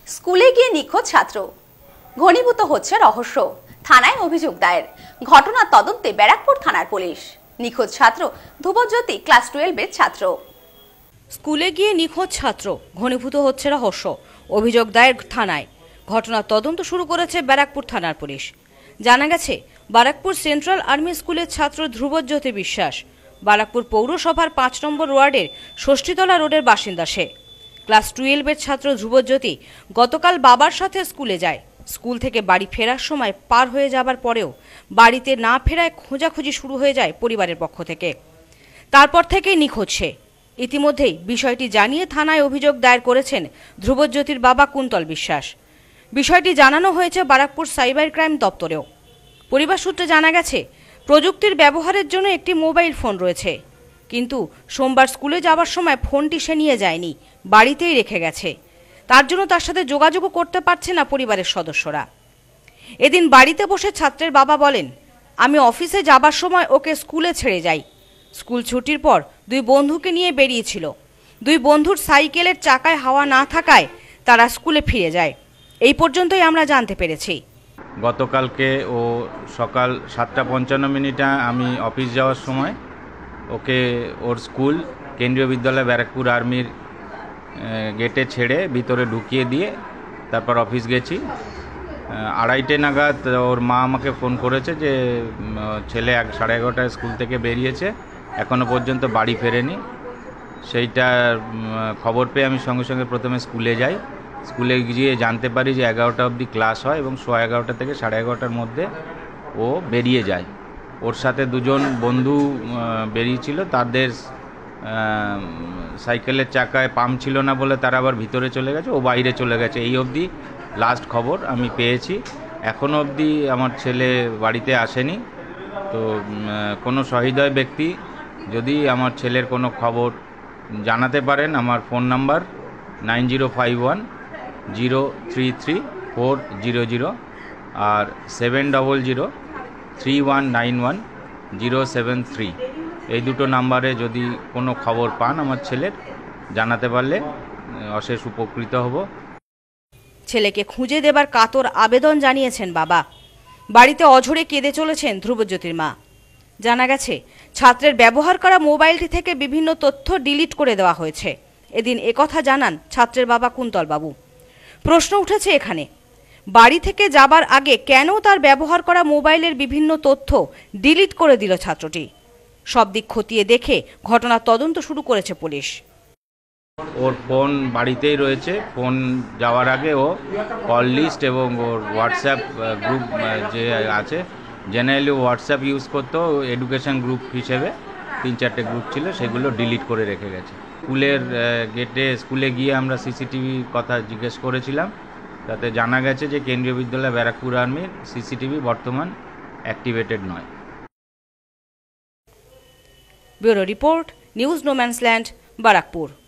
স্কুলে গিয়ে নিখোঁজ ছাত্র, ঘনীভূত হচ্ছে রহস্য। থানায় অভিযোগ দায়ের। ঘটনার তদন্তে ব্যারাকপুর থানার পুলিশ। নিখোঁজ ছাত্র ধ্রুবজ্যোতি ক্লাস 12-এর ছাত্র। স্কুলে গিয়ে নিখোঁজ ছাত্র, ঘনীভূত হচ্ছে রহস্য। অভিযোগ দায়ের থানায়। ঘটনার তদন্ত শুরু করেছে ব্যারাকপুর থানার পুলিশ। জানা গেছে, বারাকপুর সেন্ট্রাল আর্মি স্কুলের ছাত্র ধ্রুবজ্যোতি বিশ্বাস বারাকপুর পৌরসভার 5 নম্বর ওয়ার্ডের ষষ্ঠীতলা রোডের বাসিন্দা। সে ক্লাস 12-এর ছাত্র ধ্রুবজ্যোতি গতকাল বাবার সাথে স্কুলে যায়। স্কুল থেকে বাড়ি ফেরার সময় পার হয়ে যাবার পরেও বাড়িতে না ফেরায় খোঁজাখুঁজি শুরু হয়ে যায় পরিবারের পক্ষ থেকে। তারপর থেকেই নিখোঁজ সে। ইতিমধ্যেই বিষয়টি জানিয়ে থানায় অভিযোগ দায়ের করেছেন ধ্রুবজ্যোতির বাবা কুন্তল বিশ্বাস। বিষয়টি জানানো হয়েছে বারাকপুর সাইবার ক্রাইম দপ্তরেও। পরিবার সূত্রে জানা গেছে, প্রযুক্তির ব্যবহারের জন্য একটি মোবাইল ফোন রয়েছে, কিন্তু সোমবার স্কুলে যাওয়ার সময় ফোনটি সে নিয়ে যায়নি, বাড়িতেই রেখে গেছে। তার জন্য তার সাথে যোগাযোগও করতে পারছে না পরিবারের সদস্যরা। এদিন বাড়িতে বসে ছাত্রের বাবা বলেন, আমি অফিসে যাবার সময় ওকে স্কুলে ছেড়ে যাই। স্কুল ছুটির পর 2 বন্ধুকে নিয়ে বেরিয়েছিল। 2 বন্ধুর সাইকেলের চাকায় হাওয়া না থাকায় তারা স্কুলে ফিরে যায়। এই পর্যন্তই আমরা জানতে পেরেছি। গতকালকে ও সকাল 7:55 আমি অফিস যাওয়ার সময় ওকে ওর স্কুল কেন্দ্রীয় বিদ্যালয় ব্যারাকপুর আর্মির গেটে ছেড়ে ভিতরে ঢুকিয়ে দিয়ে তারপর অফিস গেছি। 2:30 নাগাদ ওর মা আমাকে ফোন করেছে যে ছেলে 11:30 স্কুল থেকে বেরিয়েছে, এখনও পর্যন্ত বাড়ি ফেরেনি। সেইটা খবর পেয়ে আমি সঙ্গে সঙ্গে প্রথমে স্কুলে যাই। স্কুলে গিয়ে জানতে পারি যে 11টা অবধি ক্লাস হয় এবং 11:15 থেকে 11:30-র মধ্যে ও বেরিয়ে যায়। ওর সাথে 2 জন বন্ধু বেরিয়েছিল, তাদের সাইকেলের চাকায় পাম্প ছিল না বলে তারা আবার ভিতরে চলে গেছে, ও বাইরে চলে গেছে। এই অবধি লাস্ট খবর আমি পেয়েছি। এখনও অবধি আমার ছেলে বাড়িতে আসেনি। তো কোনো সহৃদয় ব্যক্তি যদি আমার ছেলের কোনো খবর জানাতে পারেন, আমার ফোন নাম্বার 9051033400 আর 7003191073। এই 2 নাম্বারে যদি কোনো খবর পান আমার ছেলের, জানাতে পারলে অশেষ উপকৃত হব। ছেলেকে খুঁজে দেবার কাতর আবেদন জানিয়েছেন বাবা। বাড়িতে অঝরে কেঁদে চলেছেন ধ্রুবজ্যোতির মা। জানা গেছে, ছাত্রের ব্যবহার করা মোবাইলটি থেকে বিভিন্ন তথ্য ডিলিট করে দেওয়া হয়েছে। এদিন একথা জানান ছাত্রের বাবা কুন্তল বাবু। প্রশ্ন উঠেছে এখানে, বাড়ি থেকে যাবার আগে কেন তার ব্যবহার করা মোবাইলের বিভিন্ন তথ্য ডিলিট করে দিল ছাত্রটি? সব দিক খতিয়ে দেখে ঘটনার তদন্ত শুরু করেছে পুলিশ। ওর ফোন বাড়িতেই রয়েছে। ফোন যাওয়ার আগে ও কল লিস্ট এবং ওর হোয়াটসঅ্যাপ গ্রুপ যে আছে, জেনারেলি হোয়াটসঅ্যাপ ইউজ করতো এডুকেশন গ্রুপ হিসেবে, 3-4টে গ্রুপ ছিল, সেগুলো ডিলিট করে রেখে গেছে। স্কুলের গেটে স্কুলে গিয়ে আমরা সিসিটিভি কথা জিজ্ঞেস করেছিলাম, তাতে জানা গেছে যে কেন্দ্রীয় বিদ্যালয় ব্যারাকপুর আর্মির সিসিটিভি বর্তমান অ্যাক্টিভেটেড নয়। Bureau report, news no man's land, Barrackpore.